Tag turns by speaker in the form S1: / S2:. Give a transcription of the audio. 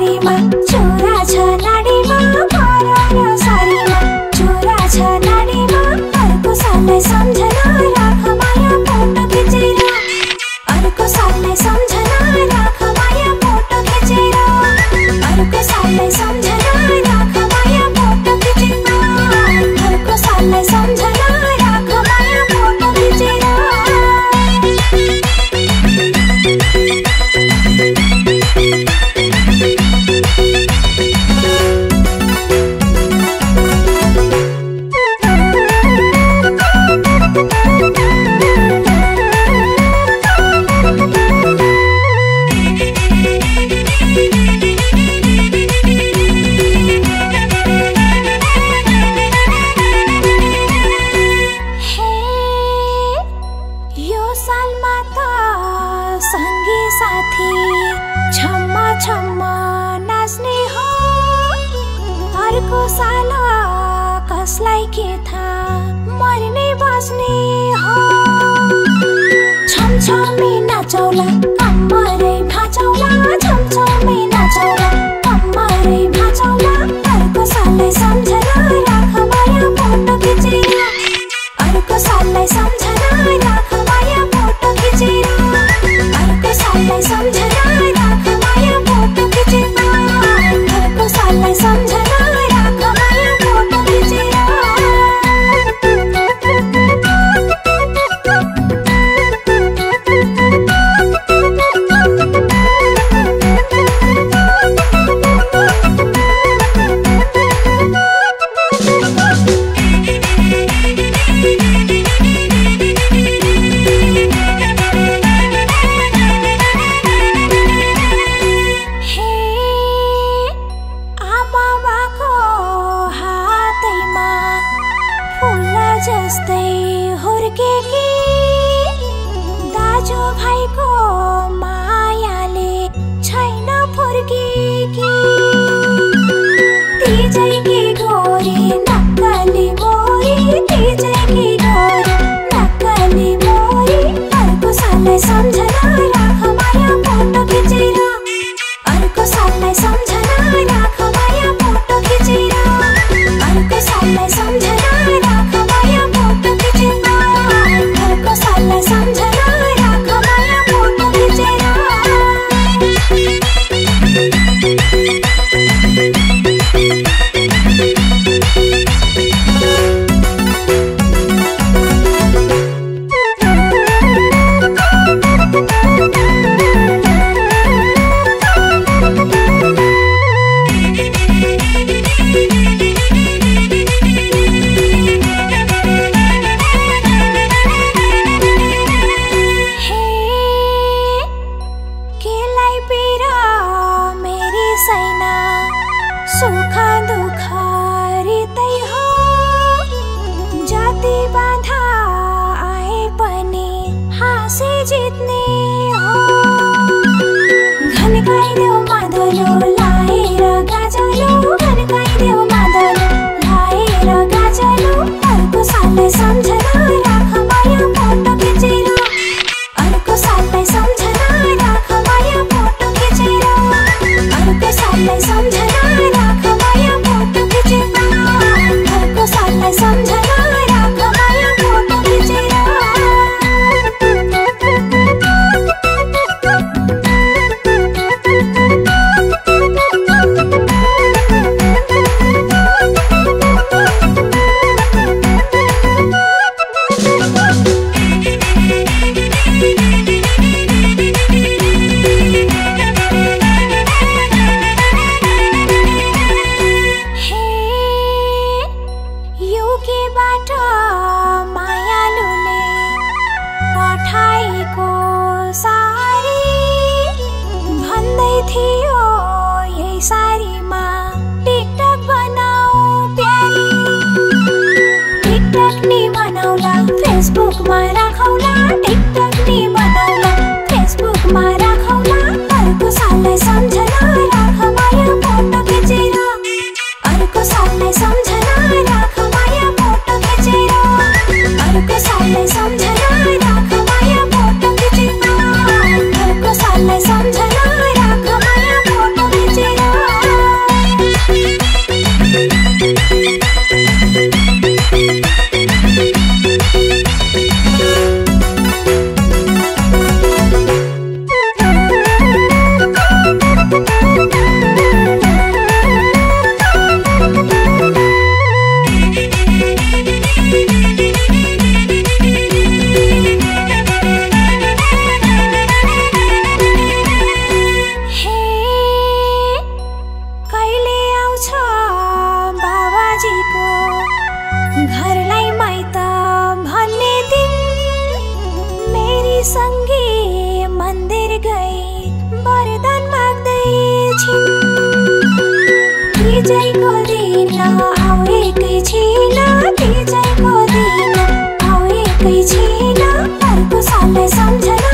S1: सारीमा छोरा छ नाडीमा घर र सारीमा छोरा छ नाडीमा अर्को साललाई सम्झना राख माया फोटो खिचेर अर्को साललाई सम्झना राख माया फोटो खिचेर अर्को साललाई सम्झना राख माया फोटो खिचेर अर्को साललाई सम्झना राख माया फोटो खिचेर अर्को साल कसलाई के थाहा मर्ने बस्ने हो छमछमे नाचौला कम्मरै भाचौला छमछमे नाचौला कम्मरै भाचौला अर्को साललाई सम्झना राख माया फोटो खिचेर अर्को साललाई सम्झना राख माया फोटो खिचेर अर्को साललाई सम्झना राख माया फोटो खिचेर अर्को साललाई सम्झना जस्तै हुर्केकी दाजु भाइको मायाले छैन फुर्केकी तिजैकी गोरी नक्कली मोरी तिजैकी गोरी नक्कली मोरी अर्को साललाई सम्झना राख माया फोटो खिचेर अर्को साललाई सम्झना राख माया फोटो खिचेर अर्को साललाई सम्झना राख माया फोटो खिचेर अर्को साललाई सम्झना राख माया फोटो खिचेर सुख दुख रितै हो जति बाधा आए पनि हाँसे जित्ने हो घनकाइदेऊ मादलो लाएर गाजलो घनकाइदेऊ मादलो लाएर गाजलो अर्को साललाई सम्झना राख माया फोटो खिचेर अर्को साललाई सम्झना राख माया फोटो खिचेर अर्को साललाई सम्झना राख माया फोटो खिचेर अर्को साललाई सम्झना राख माया फोटो खिचेर युगीबाट मायालुले पठाएको सारी भन्दै थियो यही सारीमा टिकटक बनाऊ प्यारी टिकटक नि बनाउला फेसबुकमा राखौला टिकटक नि बनाउला फेसबुकमा राखौला अर्को साललाई सम्झना राख माया फोटो खिचेर अर्को साललाई सम्झना राख माया फोटो खिचेर अर्को साललाई सम्झना राख माया फोटो खिचेर अर्को साललाई सम्झना राख माया एकैछिन विजयको दिन आऊ एकैछिन विजयको दिन आऊ एकैछिन अर्को साललाई सम्झना